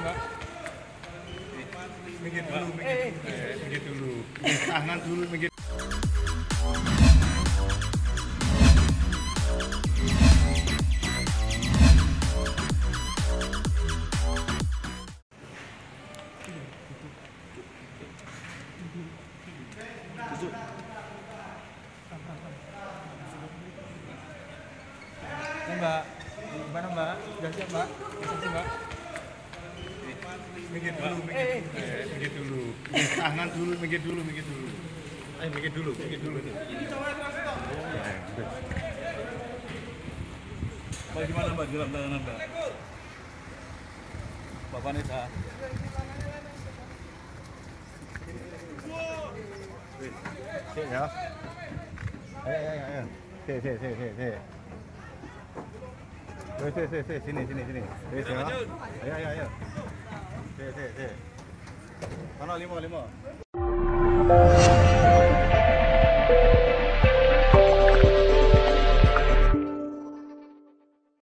Mbak. Minggir dulu, minggir dulu. Tangan dulu, minggir. Mbak, gimana Mbak? Sudah siap Mbak? Mbak? Minggir dulu, minggir dulu. Tangan dulu, minggir dulu. Ayo minggir dulu. Mbak, gimana Mbak jalan tangan Mbak? Mbak Vanessa. Sik ya. Ayo. Sik. Sini. Wes ya. Ayo. Sik. Mana 5.